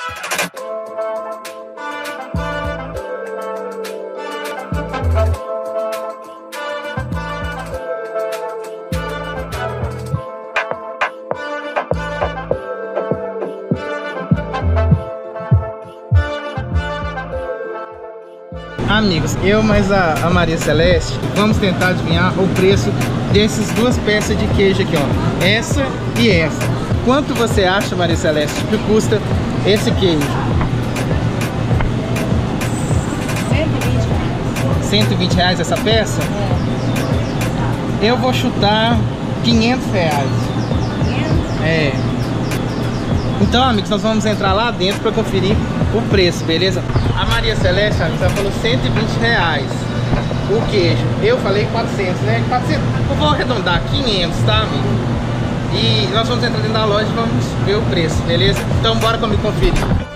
Amigos, eu mais a Maria Celeste vamos tentar adivinhar o preço dessas duas peças de queijo aqui, ó. Essa e essa. Quanto você acha, Maria Celeste, que custa esse queijo? 120 reais. 120 reais essa peça? É. Eu vou chutar 500 reais. 500? É. Então, amigos, nós vamos entrar lá dentro para conferir o preço, beleza? A Maria Celeste, amigos, ela falou 120 reais o queijo. Eu falei 400, né? 400. Eu vou arredondar 500, tá, amigo? E nós vamos entrar dentro da loja e vamos ver o preço, beleza? Então, bora comigo conferir.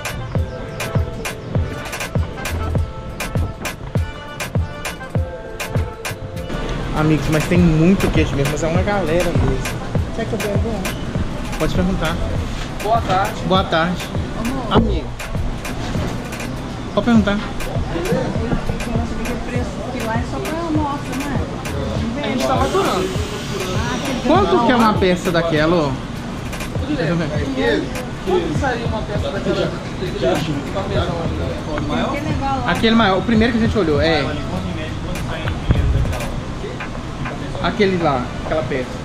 Amigos, mas tem muito queijo mesmo, mas é uma galera mesmo. Quer que eu pergunte? Pode perguntar. Boa tarde. Boa tarde. Amigo. Pode perguntar. A gente tá maturando. Quanto que é uma peça daquela, ó? Quanto sairia uma peça daquela? Aquele maior, o primeiro que a gente olhou, é. Aquele lá, aquela peça.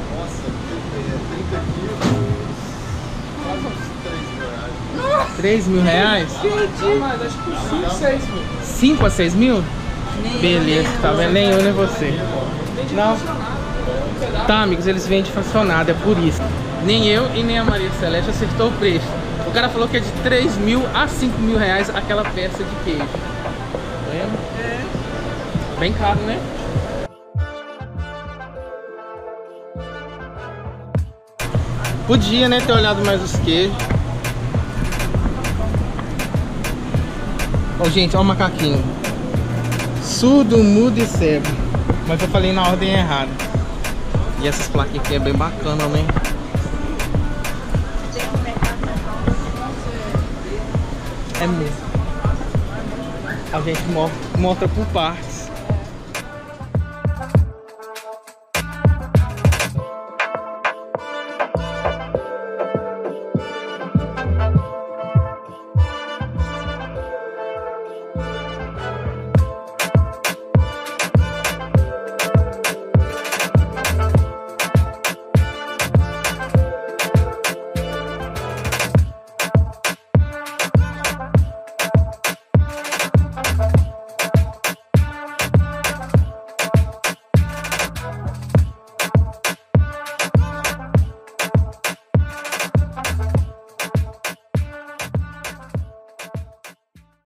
3 mil reais? Mas acho que 5, 6 mil. 5 a 6 mil? Beleza, tá vendo? Nem eu nem você. Não. Tá, amigos, eles vendem fracionado, é por isso. Nem eu e nem a Maria Celeste acertou o preço. O cara falou que é de 3 mil a 5 mil reais aquela peça de queijo. Tá vendo? É. Bem caro, né? Podia, né, ter olhado mais os queijos. Ó, gente, ó o macaquinho. Surdo, mudo e cego. Mas eu falei na ordem errada. E essas plaquinhas aqui é bem bacana, né? É mesmo. A gente mostra por partes.